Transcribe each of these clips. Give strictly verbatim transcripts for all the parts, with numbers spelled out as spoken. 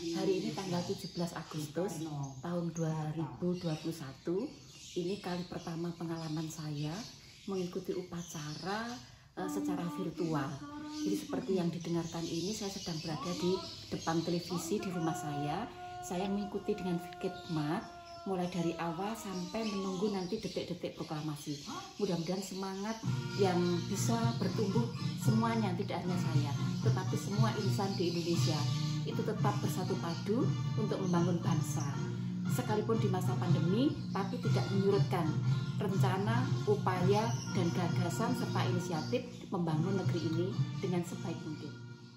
Hari ini tanggal tujuh belas Agustus tahun dua ribu dua puluh satu. Ini kali pertama pengalaman saya mengikuti upacara uh, secara virtual. Jadi seperti yang didengarkan ini, saya sedang berada di depan televisi di rumah saya. Saya mengikuti dengan khidmat mulai dari awal sampai menunggu nanti detik-detik proklamasi. Mudah-mudahan semangat yang bisa bertumbuh semuanya, tidak hanya saya, tetapi semua insan di Indonesia itu tetap bersatu padu untuk membangun bangsa. Sekalipun di masa pandemi, tapi tidak menyurutkan rencana, upaya, dan gagasan serta inisiatif membangun negeri ini dengan sebaik mungkin.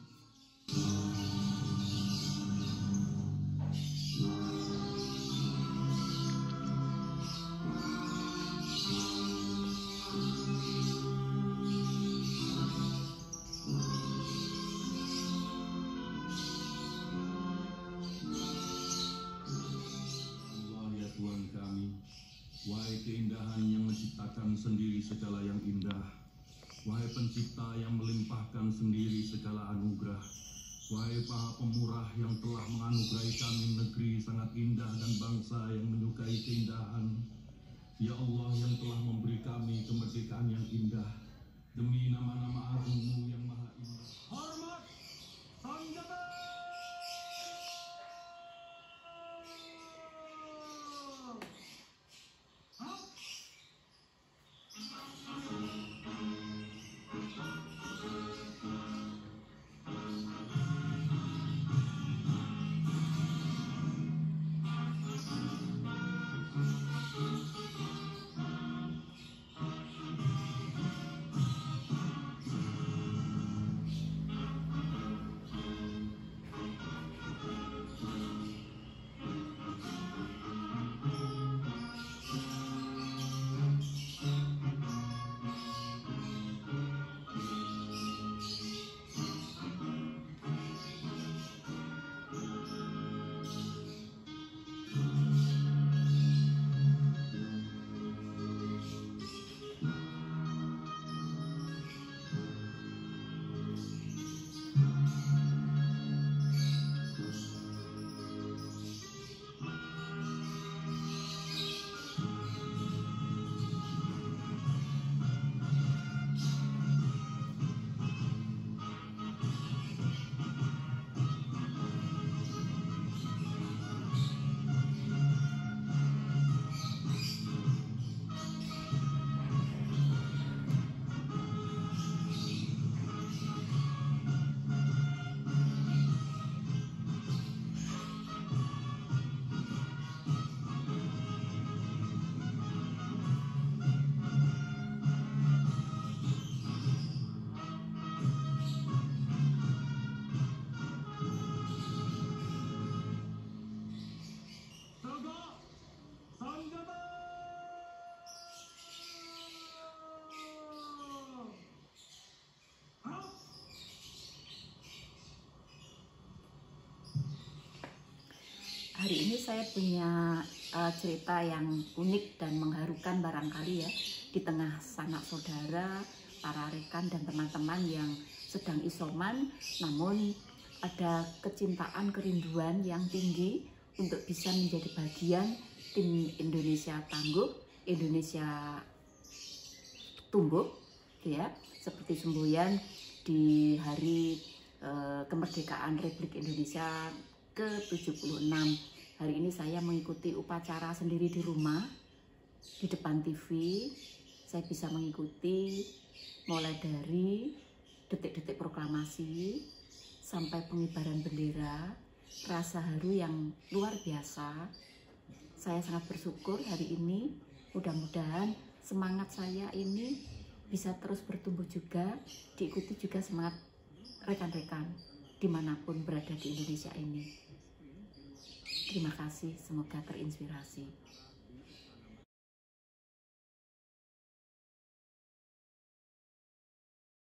Wahai keindahan yang menciptakan sendiri segala yang indah, wahai pencipta yang melimpahkan sendiri segala anugerah, wahai Maha Pemurah yang telah menganugerahi kami negeri sangat indah dan bangsa yang menyukai keindahan. Ya Allah yang telah memberi kami kemerdekaan yang indah, demi nama-nama agung-Mu yang maha indah. Hormat Sanjata! Hari ini saya punya uh, cerita yang unik dan mengharukan barangkali ya, di tengah sanak saudara, para rekan dan teman-teman yang sedang isoman, namun ada kecintaan, kerinduan yang tinggi untuk bisa menjadi bagian tim Indonesia Tangguh, Indonesia Tumbuh, ya, seperti semboyan di hari uh, kemerdekaan Republik Indonesia ke tujuh puluh enam. Hari ini saya mengikuti upacara sendiri di rumah, di depan T V. Saya bisa mengikuti mulai dari detik-detik proklamasi sampai pengibaran bendera. Rasa haru yang luar biasa. Saya sangat bersyukur hari ini. Mudah-mudahan semangat saya ini bisa terus bertumbuh juga, diikuti juga semangat rekan-rekan dimanapun berada di Indonesia ini. Terima kasih, semoga terinspirasi.